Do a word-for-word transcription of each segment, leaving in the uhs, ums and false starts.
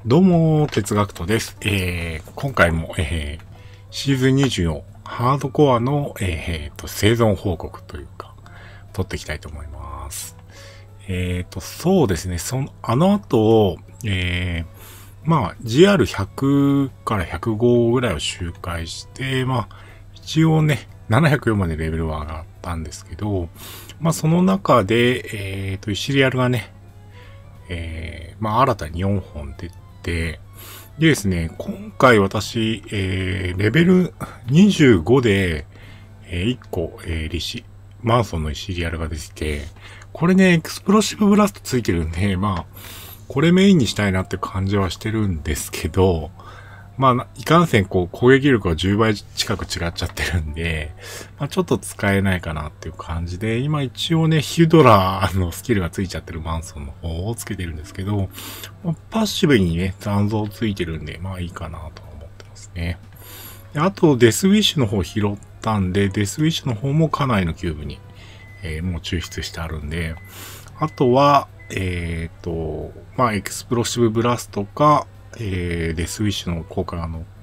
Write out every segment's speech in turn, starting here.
どうも、哲学とです。えー、今回も、えー、シーズンにじゅうのハードコアの、えー、と生存報告というか、撮っていきたいと思います。えーと、そうですね、その、あの後、えー、まあ、ジーアールひゃく からひゃくごぐらいを周回して、まあ、一応ね、ななひゃくよんまでレベルは上がったんですけど、まあ、その中で、えーと、シリアルがね、えー、まあ、新たによんほん出て、でですね、今回私、えー、レベルにじゅうごで、えー、いっこ、えー、リシ、マンソンのシリアルが出てて、これね、エクスプロシブブラストついてるんで、まあ、これメインにしたいなって感じはしてるんですけど、まあ、いかんせん、こう、攻撃力がじゅうばい近く違っちゃってるんで、まあ、ちょっと使えないかなっていう感じで、今一応ね、ヒュドラーのスキルがついちゃってるマンソンの方をつけてるんですけど、まあ、パッシブにね、残像ついてるんで、まあいいかなと思ってますね。あと、デスウィッシュの方拾ったんで、デスウィッシュの方も家内のキューブに、えー、もう抽出してあるんで、あとは、えっ、ー、と、まあ、エクスプロシブブラストか、えー、デスウィッシュの効果が乗った、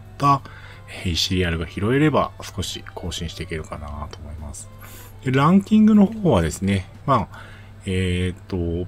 えー、シリアルが拾えれば少し更新していけるかなと思います。で、ランキングの方はですね、まあ、えっ、ー、と、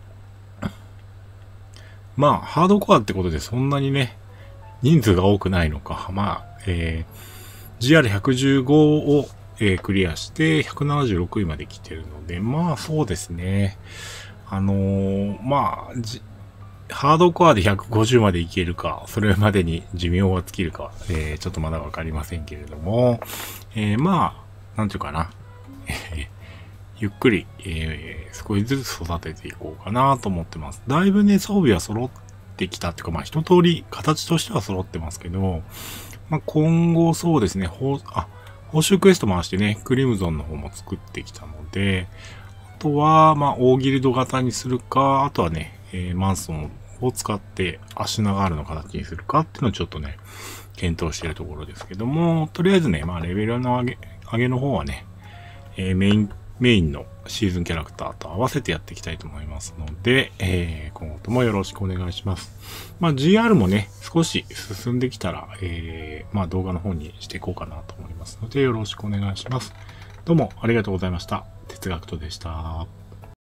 まあ、ハードコアってことでそんなにね、人数が多くないのか、まあ、えー、ジーアールひゃくじゅうご を、えー、クリアしてひゃくななじゅうろくいまで来てるので、まあそうですね。あのー、まあ、じ、ハードコアでひゃくごじゅうまでいけるか、それまでに寿命が尽きるか、えー、ちょっとまだわかりませんけれども、えー、まあ、なんていうかな。ゆっくり、えー、少しずつ育てていこうかなと思ってます。だいぶね、装備は揃ってきたっていうか、まあ一通り形としては揃ってますけど、まあ今後そうですね、報、あ、報酬クエスト回してね、クリムゾンの方も作ってきたので、あとは、まあ大ギルド型にするか、あとはね、えー、マンソンを使ってアシュナガールの形にするかっていうのをちょっとね、検討しているところですけども、とりあえずね、まあレベルの上げ、上げの方はね、えー、メイン、メインのシーズンキャラクターと合わせてやっていきたいと思いますので、えー、今後ともよろしくお願いします。まあ ジーアール もね、少し進んできたら、えー、まあ動画の方にしていこうかなと思いますので、よろしくお願いします。どうもありがとうございました。哲学とでした。